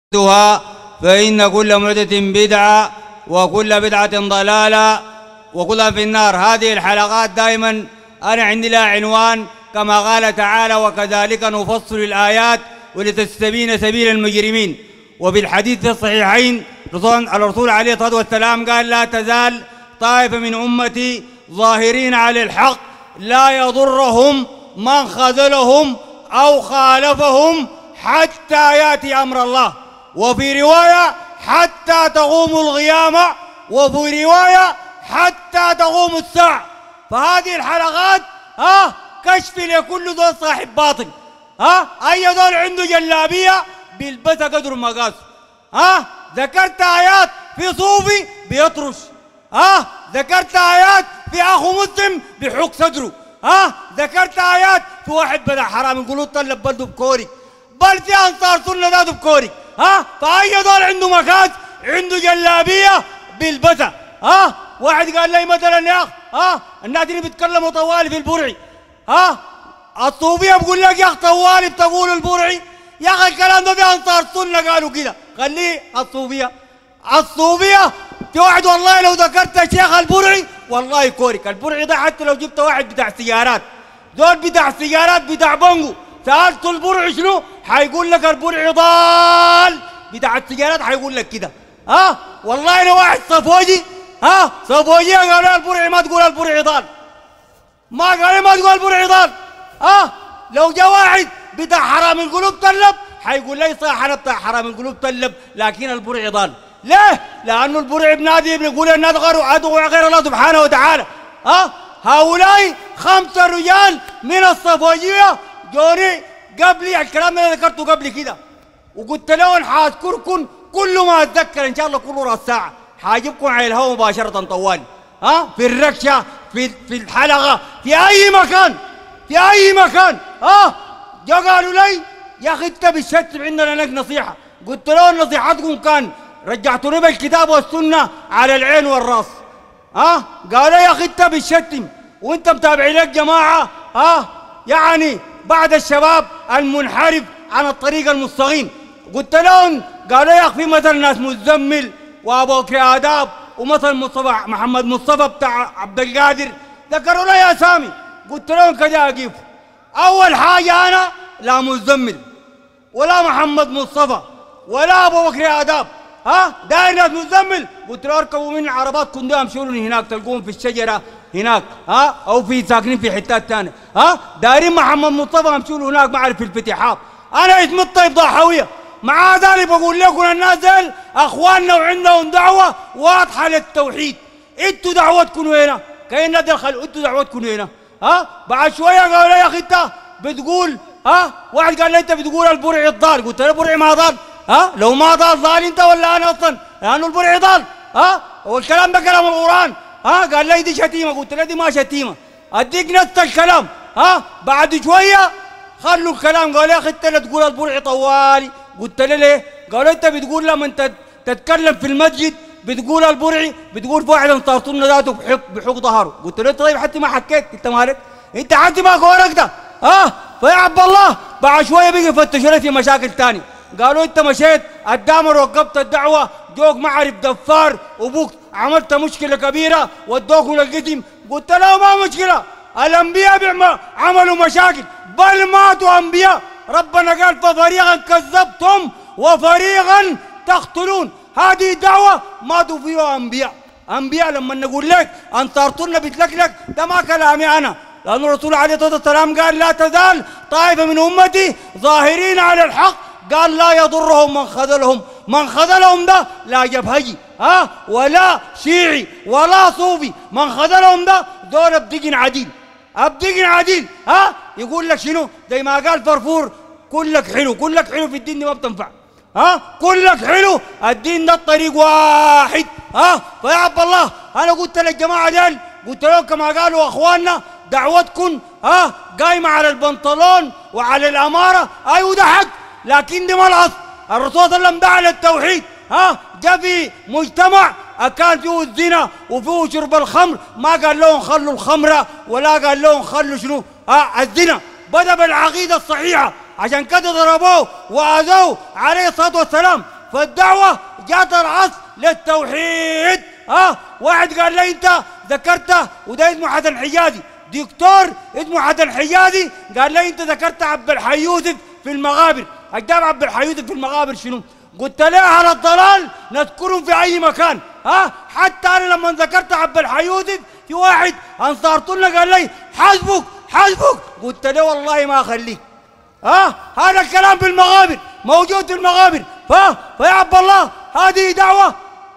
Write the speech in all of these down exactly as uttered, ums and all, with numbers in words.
فإن كل محدثة بدعة وكل بدعة ضلالة وكلها في النار. هذه الحلقات دائما أنا عندي لها عنوان كما قال تعالى: وكذلك نفصل الآيات ولتستبين سبيل المجرمين. وفي الحديث في الصحيحين الرسول عليه الصلاة والسلام قال: لا تزال طائفة من أمتي ظاهرين على الحق لا يضرهم من خذلهم أو خالفهم حتى يأتي أمر الله. وفي رواية حتى تقوم القيامة، وفي رواية حتى تقوم الساعة. فهذه الحلقات ها كشف لكل ذو صاحب باطل، ها أي ذول عنده جلابية بيلبسها قدر مقاس. ها ذكرت آيات في صوفي بيطرش، ها ذكرت آيات في أخو مسلم بحك صدره، ها ذكرت آيات في واحد بدع حرام يقولوا طلب بلده بكوري، بل في أنصار سنة ذاته بكوري. ها فأي ذول عنده مكاس عنده جلابية بيلبسها. ها واحد قال لي مثلا: يا أخ ها الناس اللي بيتكلموا طوالي في البرعي، ها الصوفية بقول لك يا أخ طوالي بتقول البرعي، يا أخي الكلام ده في أنصار سنة قالوا كده، خليه الصوفية. الصوفية في واحد والله لو ذكرت شيخ البرعي والله يكورك. البرعي ده حتى لو جبت واحد بتاع سيارات، دول بتاع سيارات بتاع بنجو، سألته البرعي شنو؟ حيقول لك البرعي ضال. بتاع السيارات حيقول لك كده. ها والله لو واحد صفوجي، ها صفوجي قالوا البرعي ما تقول البرعي ضال، ما قال ما تقول البرعي ضال. ها لو جاء واحد بتاع حرام القلوب طلب حيقول لي صح انا بتاع حرام القلوب طلب لكن البرعي ضال. ليه؟ لأنه البرعي بنادي بيقول الناس غير أدعو غير الله سبحانه وتعالى. ها هؤلاء خمسة رجال من الصفوجية جوني قبلي، الكلام اللي ذكرته قبل كده، وقلت لهم حاذكركم كل ما اتذكر ان شاء الله كل راس ساعه حاجبكم على الهواء مباشره طوالي. ها في الركشه، في في الحلقه، في اي مكان، في اي مكان. ها جا قالوا لي: يا اخي انت بتشتم عندنا لك نصيحه. قلت لهم نصيحتكم كان رجعتوني بالكتاب والسنه على العين والراس. ها قالوا يا اخي انت بتشتم وانت متابع لك جماعه ها يعني بعد الشباب المنحرف عن الطريق المستقيم. قلت لهم قالوا يا اخي في مثل ناس مزمل وابو بكر آداب ومثل مصطفى محمد مصطفى بتاع عبد القادر، ذكروا لي اسامي. قلت لهم كذا اجيب اول حاجه انا لا مزمل ولا محمد مصطفى ولا ابو بكر آداب. ها داير ناس مزمل قلت له اركبوا من العربات كندوها امشوا هناك تلقوهم في الشجره هناك، ها او في ساكنين في حتات ثانيه. ها دايرين محمد مصطفى امشوا هناك معرف في الفتحات. انا اسمي الطيب ضاحويه، مع ذلك بقول لكم الناس دول اخواننا وعندهم دعوه واضحه للتوحيد. انتوا دعوتكم وينها؟ كاين نادي الخلق انتوا دعوتكم وينها؟ ها بعد شويه قالوا لي يا اخي انت بتقول، ها واحد قال لي انت بتقول البرعي الضال. قلت له البرعي ما ضال. ها لو ما ضال ضال انت ولا انا اصلا؟ لانه البرعي ضال. ها والكلام ده كلام القران. ها قال لي دي شتيمه. قلت له دي ما شتيمه، اديك نفس الكلام. ها بعد شويه خلوا الكلام قالوا يا اخي انت لا تقول البرعي طوالي. قلت له ليه؟ قالوا انت بتقول لما انت تتكلم في المسجد بتقول البرعي بتقول في واحد انصار سنه ذاته بحق بحق ظهره. قلت له طيب حتى ما حكيت انت مالك؟ انت حتى ما كورك ده. ها فيا عبد الله بعد شويه بيجي يفتشوا لي في مشاكل ثانيه. قالوا انت مشيت الدامر وقفت الدعوه جوك معرف دفار وبوك عملت مشكله كبيره ودوكوا للقسم. قلت له ما مشكله، الانبياء عملوا مشاكل بل ماتوا انبياء. ربنا قال ففريقا كذبتم وفريقا تقتلون. هذه دعوه ماتوا فيها انبياء. انبياء لما نقول لك انصارتنا بتلكلك ده ما كلامي انا، لأن الرسول عليه الصلاة والسلام قال: لا تزال طائفة من أمتي ظاهرين على الحق، قال لا يضرهم من خذلهم. من خذلهم ده لا جبهجي ها ولا شيعي ولا صوفي، من خذلهم ده دول ابدقن عديل، ابدقن عديل. ها يقول لك شنو؟ زي ما قال فرفور: كلك حلو، كلك حلو في الدين دي ما بتنفع. ها كلك حلو، الدين ده الطريق واحد. ها فيا عبد الله انا قلت للجماعه ديل، قلت لهم كما قالوا اخواننا دعوتكم ها قايمه على البنطلون وعلى الاماره. ايوه ده حق، لكن دي ملعص. الرسول صلى الله عليه وسلم دعا للتوحيد. ها جاء في مجتمع كان فيه الزنا وفيه شرب الخمر، ما قال لهم خلوا الخمره ولا قال لهم خلوا شنو ها الزنا، بدا بالعقيده الصحيحه. عشان كده ضربوه واذوه عليه الصلاه والسلام. فالدعوة جات العصر للتوحيد. ها واحد قال لي انت ذكرته وده اسمه حسن حجازي، دكتور اسمه حسن حجازي، قال لي انت ذكرت عبد الحي يوسف في المغابر. اجدام عبد الحي يوسف في المغابر شنو؟ قلت له على الضلال نذكرهم في اي مكان. ها حتى انا لما ذكرت عبد الحي يوسف في واحد انصارت لنا قال لي حسبك حسبك، قلت له والله ما اخليك. ها هذا الكلام في المغابر موجود في المغابر. ف فيا عبد الله هذه دعوه،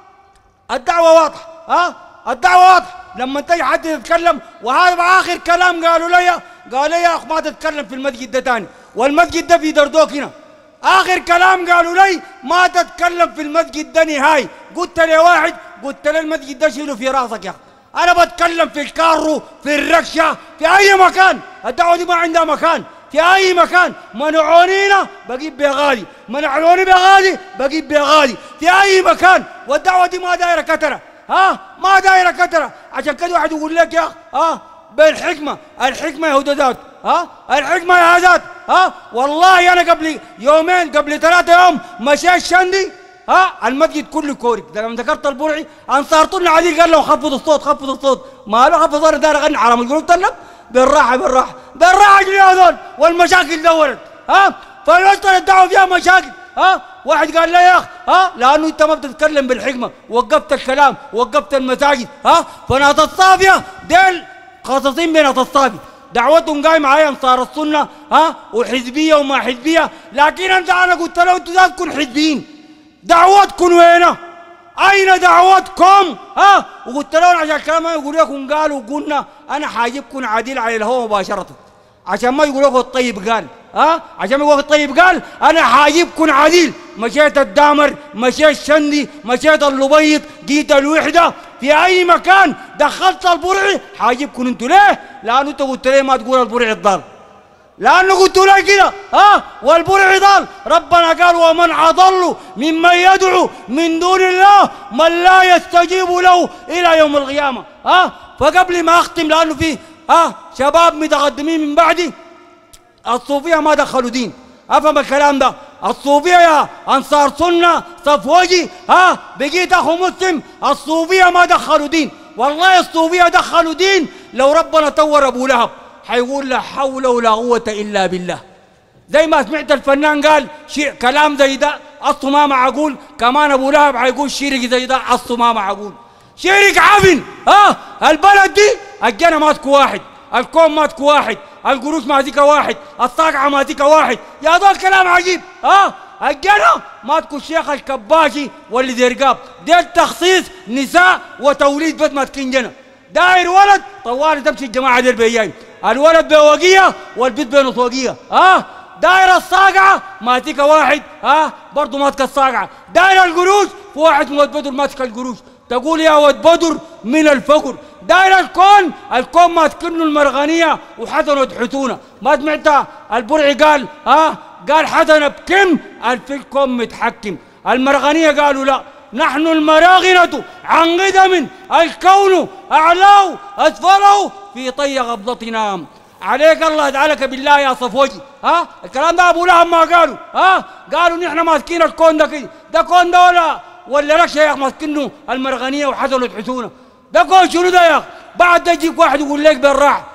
الدعوه واضحه. ها الدعوه واضحه. لما تجي حد يتكلم، وهذا اخر كلام قالوا لي، قال لي يا اخ ما تتكلم في المسجد ده ثاني، والمسجد ده في دردوك هنا. اخر كلام قالوا لي ما تتكلم في المسجد ده نهائي. قلت لي واحد، قلت له المسجد ده شيله في راسك يا اخي، انا بتكلم في الكارو، في الركشه، في اي مكان. الدعوه دي ما عندها مكان في اي مكان. منعونينا بجيب بغالي، منعوني بغالي بجيب بغالي في اي مكان. والدعوه دي ما دايره كتره. ها ما دايره كتره. عشان كده واحد يقول لك يا اخ ها بالحكمه، الحكمه يا هدادات، ها الحكمه يا هدات. ها والله انا قبل يومين قبل ثلاثه يوم مشيت شندي، ها المسجد كله كورك. ده لما ذكرت البرعي انصارت لنا عديل قال له خفض الصوت خفض الصوت، ما له خفض صوت داير اغني على مجنون. قلت له بالراحه بالراحه بالراحه اجري هذول والمشاكل دورت. ها فالوقت الدعوه فيها مشاكل. ها واحد قال لي يا اخ ها لانه انت ما بتتكلم بالحكمه، وقفت الكلام وقفت المساجد. ها فناس الصافيه ديل قاصصين بين الصافي، دعوتهم قايمه على انصار السنه. ها وحزبيه وما حزبيه. لكن انت انا قلت له انتوا ذات تكون حزبيين، دعوتكم وينه؟ اين دعوتكم؟ ها وقلت لهم عشان الكلام ما يقول لكم قالوا قلنا، انا حاجبكم عديل على الهواء مباشره عشان ما يقول لكم الطيب قال. ها عشان ما يقول الطيب قال انا حاجبكم عديل. مشيت الدامر، مشيت شندي، مشيت اللبيض، جيت الوحده، في اي مكان دخلت البرعي حاجبكم انتوا. ليه؟ لانه انت قلت لي ما تقول البرعي الضال، لانه قلت له كده. ها والبرعي ضال. ربنا قال ومن اضل ممن يدعو من دون الله من لا يستجيب له الى يوم القيامه. ها فقبل ما اختم، لانه في ها شباب متقدمين من بعدي، الصوفيه ما دخلوا دين، افهم الكلام ده. الصوفيه يا انصار سنه صفوجي، ها بقيت اخو مسلم، الصوفيه ما دخلوا دين. والله الصوفيه دخلوا دين لو ربنا طور ابو لهب حيقول لا حول ولا قوه الا بالله. زي ما سمعت الفنان قال شيء كلام زي ده اصله ما معقول، كمان ابو لهب حيقول شرك زي ده اصله ما معقول. شرك عفن. ها البلد دي الجنة ماسكه واحد، الكون ماسكه واحد، القروش ماسكه واحد، الصاقعه ماسكه واحد. يا دول كلام عجيب. ها الجنة ماسكه الشيخ الكباشي واللي زي رقاب، ده التخصيص نساء وتوليد بس ماسكين جنة. داير ولد طوال تمشي الجماعه دير بياي، الولد بوقيه والبيت بنصوقيه. ها داير الصاقعه ماسكه واحد، ها برضه ماسك الصاقعه. داير القروش في واحد من بدر ماسك القروش، تقول يا ود بدر من الفقر. داير الكون، الكون ماسكينه المرغنيه وحسن وتحتونه. ما سمعت البرعي قال ها قال حسن بكم في الكون متحكم. المرغنيه قالوا لا نحن المراغنة عن قدم الكون أعلاه أسفله في طي قبضتنا. عليك الله يجعلك بالله يا صفوجي. ها الكلام ده أبو لهب ما قالوا. ها قالوا نحن ماسكين الكون ده كده، ده كون ده ولا ولا ركشه يا أخي ماسكينه المرغنية وحسن وتحسونه. ده كون شنو ده يا أخي؟ بعد ده يجيك واحد يقول لك بالراحة.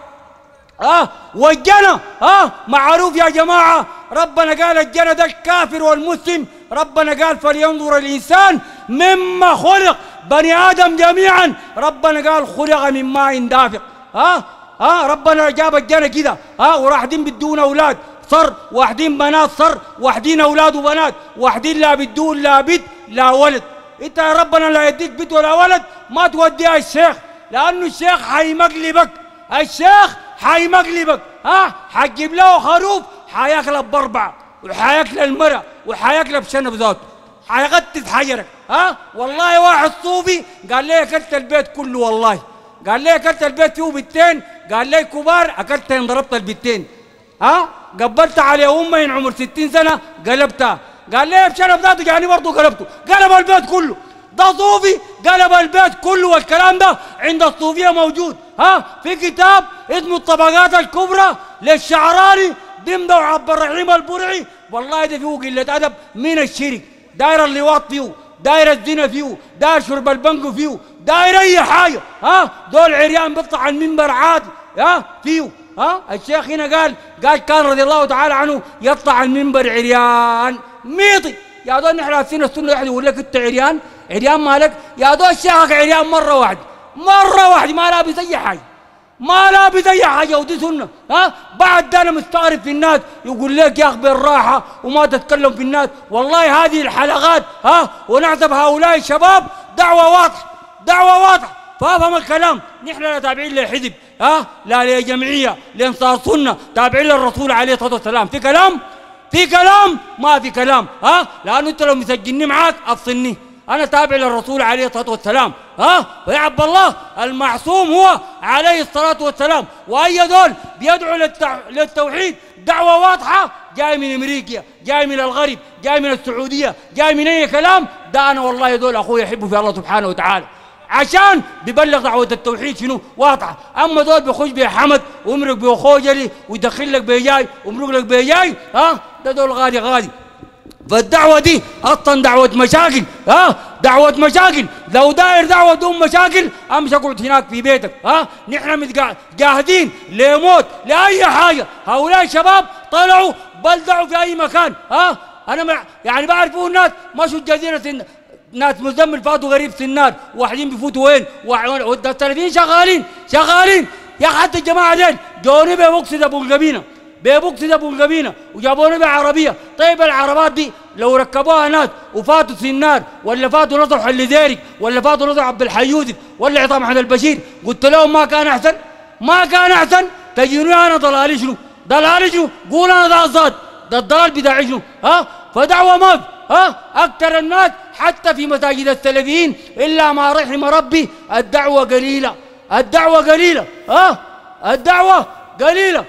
ها والجنة ها معروف يا جماعة، ربنا قال الجنة ده الكافر والمسلم. ربنا قال فلينظر الإنسان مما خلق، بني آدم جميعا ربنا قال خلق من ماء دافق. ها ها ربنا جاب الجنة كده. ها وراحدين بدون أولاد صر، واحدين بنات صر، واحدين أولاد وبنات، واحدين لا بدون لا بد لا ولد. أنت يا ربنا لا يديك بد ولا ولد ما توديها الشيخ، لأنه الشيخ حيمقلبك، الشيخ حيمقلبك. ها حتجيب له خروف حياكلب باربعه، وحياكل المرأة، وحياكل بشنب ذاته، حيغتت حجرك. ها والله واحد صوفي قال لي اكلت البيت كله، والله قال لي اكلت البيت فيه بيتين، قال لي كبار اكلتين ضربت البيتين. ها قبلت على امي من عمر ستين سنه قلبتها، قال لي بشنب ذاته يعني برضه قلبته، قلب البيت كله. ده صوفي قلب البيت كله. والكلام ده عند الصوفيه موجود. ها في كتاب اسمه الطبقات الكبرى للشعراني ضمن عبد الرحيم البرعي. والله ده فيه قله ادب من الشرك، داير اللواط فيه، داير الزنا فيه، داير شرب البنك فيه، داير اي حاجه، ها دول عريان بيطلع على المنبر عادي، ها فيه، ها الشيخ هنا قال قال كان رضي الله تعالى عنه يطلع على المنبر عريان ميطي. يا دول نحن عارفين السنه واحد يقول لك انت عريان، عريان مالك؟ يا دول شيخك عريان مره واحده، مره واحده ما لابس اي حاجه، ما لابس اي حاجه، ودي سنه. ها بعد ده انا مستغرب في الناس يقول لك يا اخي بالراحه وما تتكلم في الناس. والله هذه الحلقات ها ونعتبر هؤلاء الشباب دعوه واضحه، دعوه واضحه، فافهم الكلام. نحن لا تابعين لحزب، ها لا لجمعيه لانصار سنه، تابعين للرسول عليه الصلاه والسلام. في كلام؟ في كلام؟ ما في كلام. ها لانه انت لو مسجلني معاك افصلني، أنا تابع للرسول عليه الصلاة والسلام. ها ويا عبد الله المعصوم هو عليه الصلاة والسلام، وأي دول بيدعو للتع... للتوحيد دعوة واضحة، جاي من أمريكا، جاي من الغرب، جاي من السعودية، جاي من أي كلام، ده أنا والله دول أخوي يحبوا في الله سبحانه وتعالى، عشان بيبلغ دعوة التوحيد شنو واضحة. أما دول بيخش بحمد ويمرق بخوجلي ويدخل لك بيجاي ويمرق لك بيجاي، ها ده دول غادي غادي. فالدعوة دي أصلا دعوة مشاكل، ها دعوة مشاكل. لو داير دعوة دون مشاكل أمشي اقعد هناك في بيتك. ها نحن متجاهدين لموت لأي حاجة. هؤلاء الشباب طلعوا بلدعوا في أي مكان. ها أنا يعني بعرفوا الناس مشوا الجزيرة، ناس مزمل فاتوا غريب سنار، واحدين بيفوتوا وين؟ والثلاثين شغالين شغالين. يا حتى الجماعة ديل جوني بمقصد أبو القبينة، بمقصد ابو القبينه وجابوني بعربيه. طيب العربات دي لو ركبوها ناس وفاتوا سنار ولا فاتوا نصر حل ذيرك ولا فاتوا نصر عبد الحي يوسف ولا عصام احمد البشير، قلت لهم ما كان احسن؟ ما كان احسن؟ تجيني انا ضلالي شنو؟ ضلالي شنو؟ قول انا ذا الصاد، ده الضلال بتاعي شنو؟ ها فدعوه ما في. ها اكثر الناس حتى في مساجد السلفيين الا ما رحم ربي الدعوه قليله، الدعوه قليله. ها الدعوه قليله.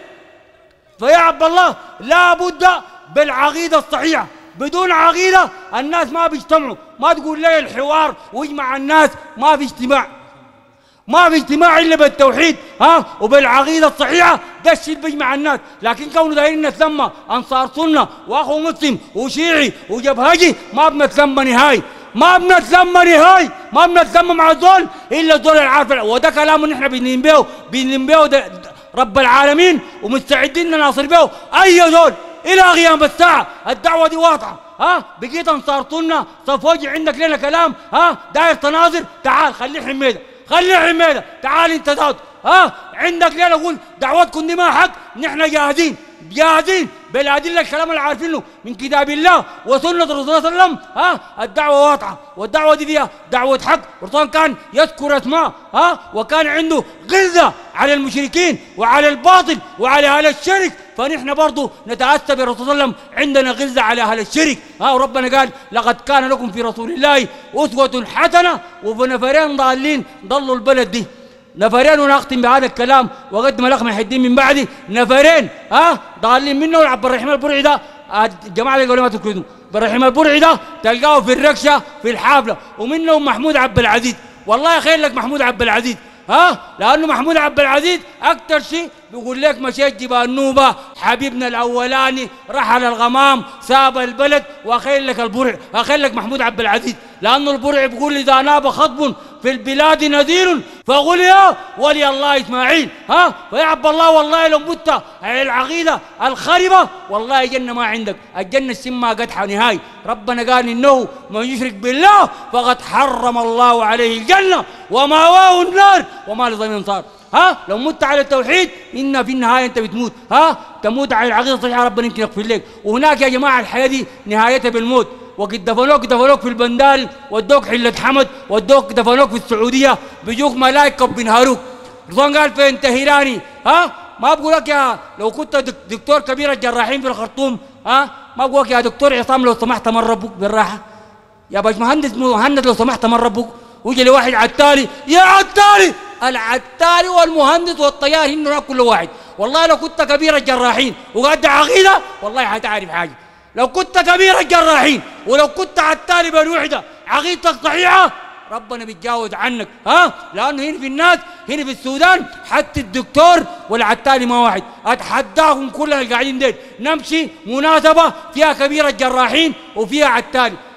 فيا عبد الله لا بد بالعقيدة الصحيحة، بدون عقيدة الناس ما بيجتمعوا. ما تقول لي الحوار ويجمع الناس، ما في اجتماع، ما في اجتماع إلا بالتوحيد ها وبالعقيدة الصحيحة، ده الشيء اللي بيجمع الناس. لكن كونه دايرين نتلمى أنصار سنة وأخو مسلم وشيعي وجبهجي ما بنتلمى نهائي، ما بنتلمى نهائي، ما بنتلمى مع الزول إلا الزول العارف. وده كلام نحن بننبيه بننبيه رب العالمين ومستعدين نناصر به اي زول الى قيام الساعه. الدعوه دي واضحه. ها بقيت انصار سنه صفوجي عندك لنا كلام، ها داير تناظر، تعال خليه حميده، خليه حميده، تعال انت ذات. ها عندك لنا قول دعوتكم دي ما حق، نحن جاهزين جاهزين بالادله الكلام اللي عارفينه من كتاب الله وسنه الرسول صلى الله عليه وسلم. ها الدعوه واضحه، والدعوه دي فيها دعوه حق. الرسول كان يذكر اسماء، ها وكان عنده غلظه على المشركين وعلى الباطل وعلى اهل الشرك، فنحن برضه نتاسى بالرسول صلى الله عليه وسلم عندنا غلظه على اهل الشرك. ها وربنا قال لقد كان لكم في رسول الله اسوه حسنه. وفي نفرين ضالين ضلوا البلد دي، نفرين، ونختم بهذا الكلام وقدم الاخ محي الدين من بعدي، نفرين ها ضالين منه عبد الرحيم البرعي ده. الجماعه اللي قالوا ما تكردوا عبد الرحيم البرعي ده تلقاه في الركشه في الحافله، ومنهم محمود عبد العزيز. والله خير لك محمود عبد العزيز، ها لانه محمود عبد العزيز اكثر شيء بيقول لك مشيت جبال نوبه حبيبنا الاولاني رحل الغمام ساب البلد، واخير لك البرع، اخير لك محمود عبد العزيز، لانه البرع بيقول اذا ناب خطب في البلاد نذير فقل يا ولي الله اسماعيل. ها فيا عبد الله والله لو مت على العقيده الخربه والله الجنه ما عندك، الجنه السما قدحه نهايه. ربنا قال انه من يشرك بالله فقد حرم الله عليه الجنه ومأواه النار وما لظالم انصار. ها لو مت على التوحيد ان في النهايه انت بتموت، ها تموت على العقيده الصحيحه ربنا يمكن يغفر لك. وهناك يا جماعه الحياه دي نهايتها بالموت. وقد دفنوك دفنوك في البندال، ودوك حلة حمد، ودوك دفنوك في السعوديه، بيجوك ملائكه بينهاروك. الرسول قال فين تهيراني. ها ما بقول لك يا لو كنت دكتور كبير الجراحين في الخرطوم، ها ما بقول لك يا دكتور عصام لو سمحت من ربك بالراحه، يا باش مهندس مهند لو سمحت من ربك. ويجي لي واحد عتالي، يا عتالي، العتالي والمهندس والطيار هن كل واحد. والله لو كنت كبير الجراحين وقعدت عقيده والله حتعرف حاجه. لو كنت كبير الجراحين ولو كنت عتالي بالوحده عقيدتك صحيحه ربنا بيتجاوز عنك. ها لانه هنا في الناس هنا في السودان حتى الدكتور والعتالي ما واحد. اتحداكم كلنا القاعدين ديل نمشي مناسبه فيها كبير الجراحين وفيها عتالي،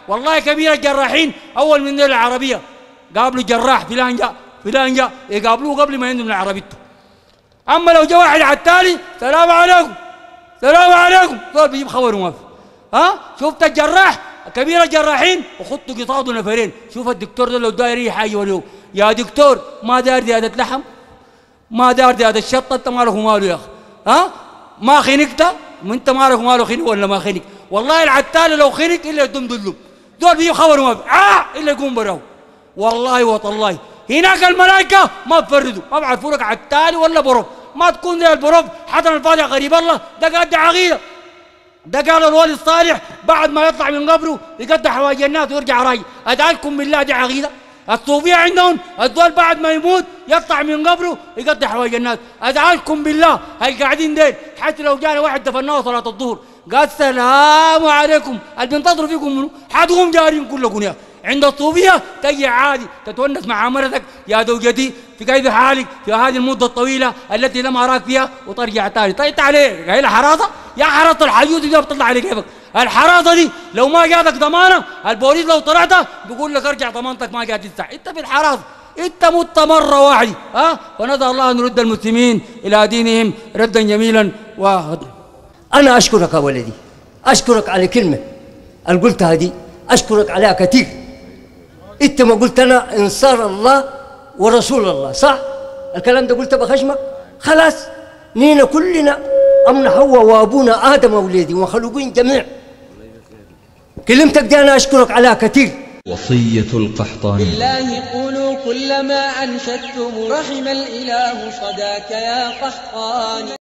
والله كبير الجراحين اول من دول العربيه قابلوا جراح فلان جاء فلان جاء يقابلوه قبل ما ينزل من عربيته. اما لو جاء واحد على التالي سلام عليكم سلام عليكم دول بيجيب خبر وما في. ها شفت الجراح كبير الجراحين وخطوا قصاده نفرين. شوف الدكتور ده لو داير اي حاجه وليه يا دكتور ما داير زياده لحم ما داير زياده الشطه انت مالك وماله يا اخي. ها ما خنقت وانت مالك وماله خنق ولا ما خنق. والله العتالي لو خنق الا يدم دلهم دول بيجيب خبر وما في آه الا يقوم براه. والله وطالله هناك الملائكه ما بفردوا ما بعرفوا لك عتالي ولا بروف ما تكون زي البروف حسن الفاتح قريب الله ده قد عقيده. ده قال الولي الصالح بعد ما يطلع من قبره يقضي حوائج الناس ويرجع راجع. ادعيكم بالله دي عقيده. الصوفيه عندهم الدول بعد ما يموت يطلع من قبره يقضي حوائج الناس. ادعيكم بالله هاي قاعدين ديل حتى لو جانا واحد دفناه صلاه الظهر قال السلام عليكم اللي بينتظروا فيكم منو حتقوم جارين كلكم يا عند الصوفيه تجي عادي تتونس مع مرتك يا زوجتي في كيف حالك في هذه المده الطويله التي لم اراك فيها وترجع تاني. طيب عليه قايل حراسه يا حراسه الحيوط دي بتطلع على كيفك. الحراسه دي لو ما جاتك ضمانه البوليس لو طلعتها بيقول لك ارجع ضمانتك ما جات تدفع. انت في الحراسه انت مت مره واحده. ها فندعو الله ان يرد المسلمين الى دينهم ردا جميلا. و انا اشكرك يا ولدي اشكرك على كلمه اللي قلتها دي اشكرك عليها كثير. انت ما قلت انا انصار الله ورسول الله صح؟ الكلام ده قلته بخشمك خلاص نينا كلنا امنا حواء وابونا ادم اولادي ومخلوقين جميع. كلمتك دي انا اشكرك عليها كثير. وصية القحطاني بالله قولوا كل ما انشدتم رحم الاله صداك يا قحطاني.